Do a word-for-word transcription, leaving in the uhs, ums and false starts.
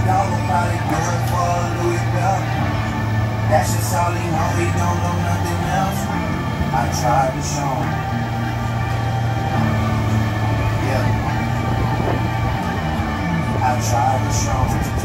dog will probably do it for a Louis belt. That's just all he know, he don't know nothing else. I tried to show him. Yeah. I tried to show him.